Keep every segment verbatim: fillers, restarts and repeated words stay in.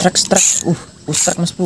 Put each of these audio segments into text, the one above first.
Strike, strike. Uh, uh strike mas bro.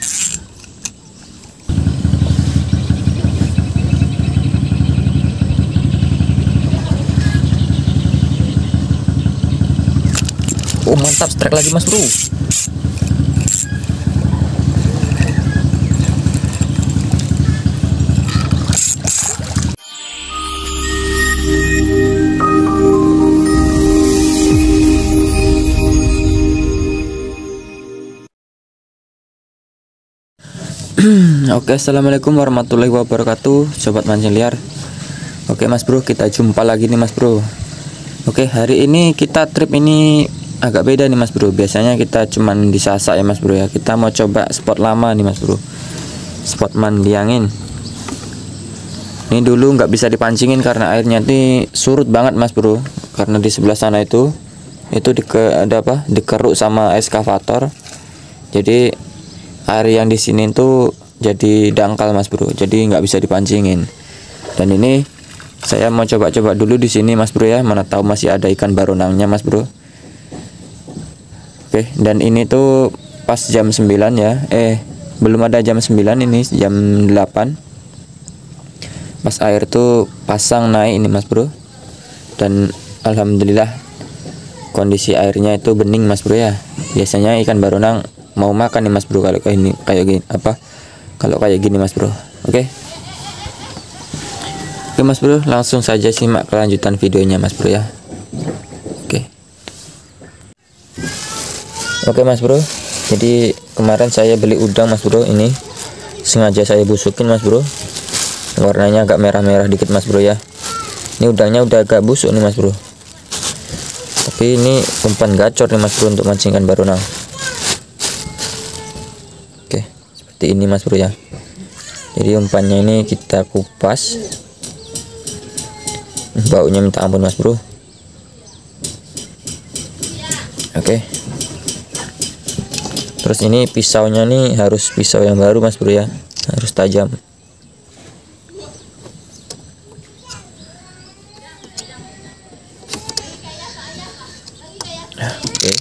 Oh mantap, strike lagi mas bro. Oke, assalamualaikum warahmatullahi wabarakatuh, sobat mancing liar. Oke mas bro, kita jumpa lagi nih mas bro. Oke, hari ini kita trip ini agak beda nih mas bro. Biasanya kita cuman di Sasak ya mas bro ya. Kita mau coba spot lama nih mas bro, spot mandi angin. Ini dulu nggak bisa dipancingin karena airnya ini surut banget mas bro. Karena di sebelah sana itu itu di ke, ada apa dikeruk sama eskavator. Jadi air yang di sini tuh jadi dangkal mas bro, jadi nggak bisa dipancingin. Dan ini saya mau coba-coba dulu di sini mas bro ya, mana tahu masih ada ikan baronangnya mas bro. Oke, dan ini tuh pas jam sembilan ya, eh belum ada jam sembilan, ini jam delapan. Pas air tuh pasang naik ini mas bro. Dan alhamdulillah kondisi airnya itu bening mas bro ya. Biasanya ikan baronang mau makan nih mas bro kalau kayak ini, kayak gini apa kalau kayak gini mas bro. Oke oke mas bro, langsung saja simak kelanjutan videonya mas bro ya. Oke oke mas bro, jadi kemarin saya beli udang mas bro, ini sengaja saya busukin mas bro, warnanya agak merah-merah dikit mas bro ya. Ini udangnya udah agak busuk nih mas bro, tapi ini umpan gacor nih mas bro untuk mancing ikan baronang. Seperti ini mas bro ya. Jadi umpannya ini kita kupas, baunya minta ampun mas bro. Oke, terus ini pisaunya nih harus pisau yang baru mas bro ya, harus tajam. Oke,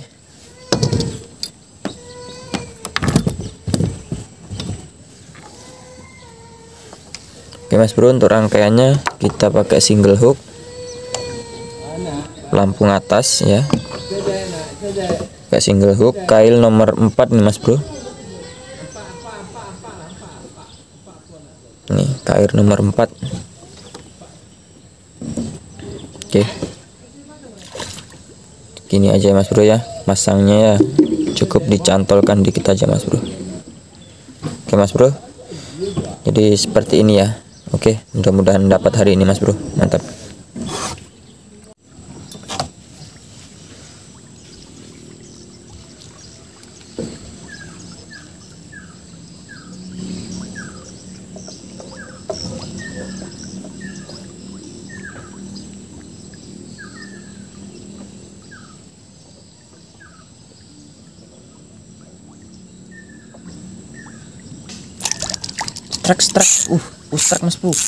Oke mas bro, untuk rangkaiannya kita pakai single hook, pelampung atas ya, pakai single hook, kail nomor empat nih mas bro. Nih kail nomor empat. Oke, gini aja mas bro ya, masangnya ya cukup dicantolkan dikit aja mas bro. Oke mas bro, jadi seperti ini ya. Oke, mudah-mudahan dapat hari ini mas bro, mantap. Strike, strike, uh, uh strike mas bro.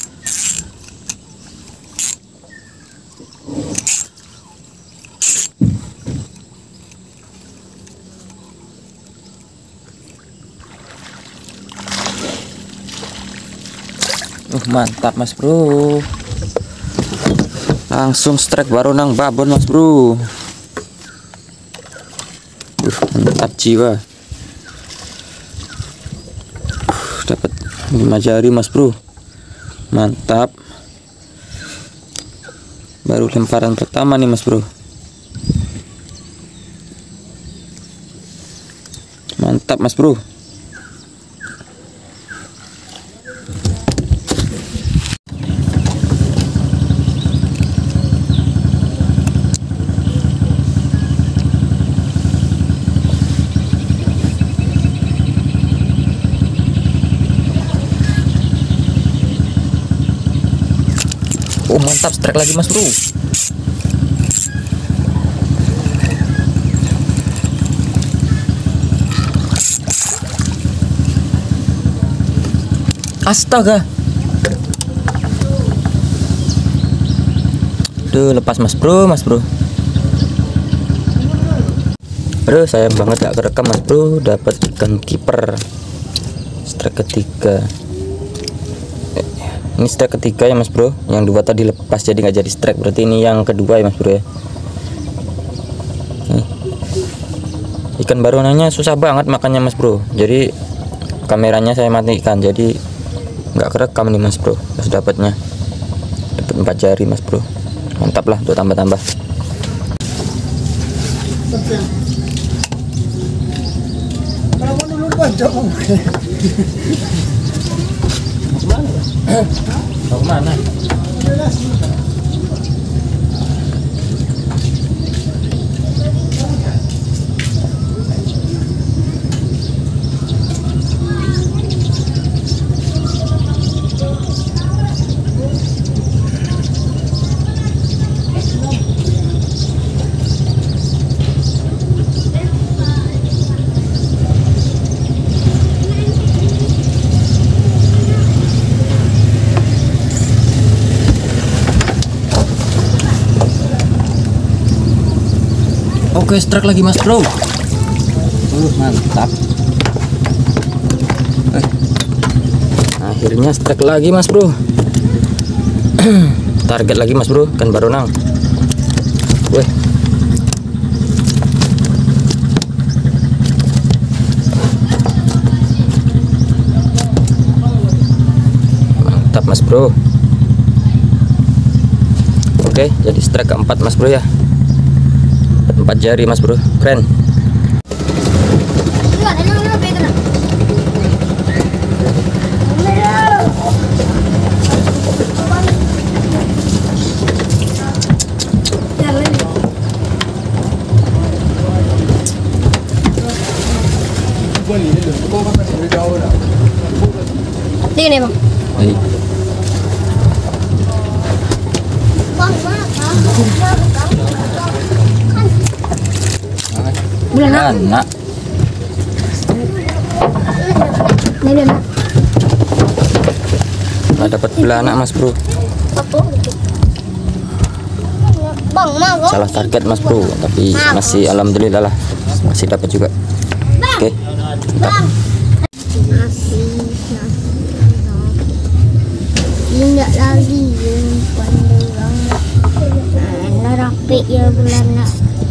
Uh mantap mas bro, langsung strike baronang babon mas bro. Uh, mantap jiwa. Uh, dapat lima jari mas bro, mantap. Baru lemparan pertama nih mas bro, mantap mas bro. Oh mantap, strike lagi mas bro. Astaga, Duh, lepas mas bro, mas bro. Bro, sayang banget gak kerekam mas bro. Dapat ikan kiper strike ketiga. eh, Ini strike ketiga ya mas bro. Yang dua tadi lepas jadi nggak jadi strike, berarti ini yang kedua ya mas bro ya. Nih. Ikan baronanya susah banget makannya mas bro, jadi kameranya saya matikan, jadi nggak kerekam nih mas bro. Pas dapatnya dapat empat jari mas bro, mantap lah untuk tambah-tambah. Mau kemana? Oke, strike lagi mas bro. Uh, mantap. Eh, akhirnya strike lagi mas bro. Target lagi mas bro, kan baronang. Weh. Mantap mas bro. Oke, jadi strike keempat mas bro ya. Empat jari mas bro, keren. Ini bang. Baik. Bulanak. Anak. Ini dia. Nggak dapat belanak mas bro. Bang, mau. Salah target mas bro, tapi masih alhamdulillah lah, masih dapat juga. Oke. Bang. Masih. Tidak lagi pandulang. Nah, rapi ya bulanak.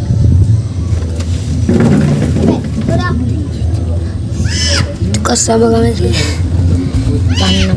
Kasama kami sih. Tanam.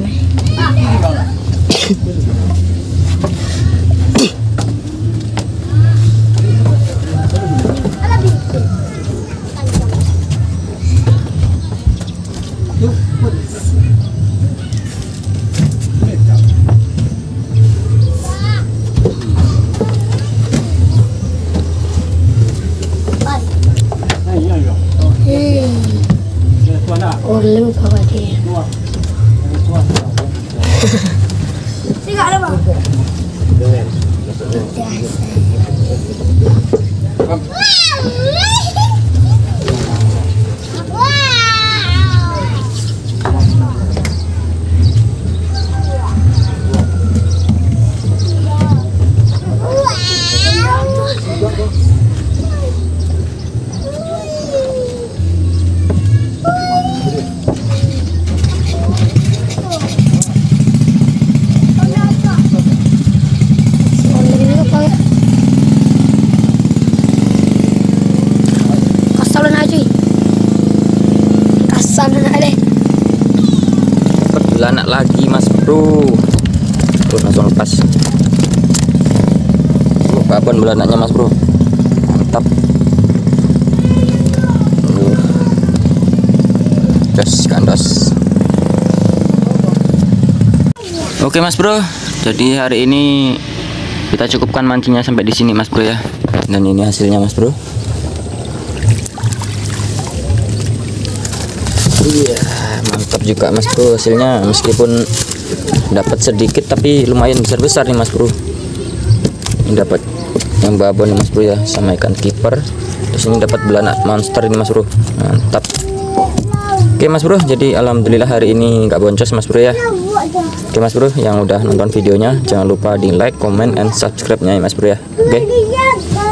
Ulim bawa dia. Tidak ada bang. Belanak lagi mas bro. Terus langsung lepas. Oh, kapan belanaknya mas bro? Mantap. Uh. Jos kandas. Oke mas bro, jadi hari ini kita cukupkan mancingnya sampai di sini mas bro ya. Dan ini hasilnya mas bro. Iya, mantap juga mas bro hasilnya, meskipun dapat sedikit tapi lumayan besar-besar nih mas bro. Ini dapat yang babon nih mas bro ya, sama ikan kiper. Terus ini dapat belanak monster ini mas bro, mantap. Oke mas bro, jadi alhamdulillah hari ini nggak boncos mas bro ya. Oke mas bro, yang udah nonton videonya jangan lupa di like, comment, and subscribe nya ya mas bro ya. Oke.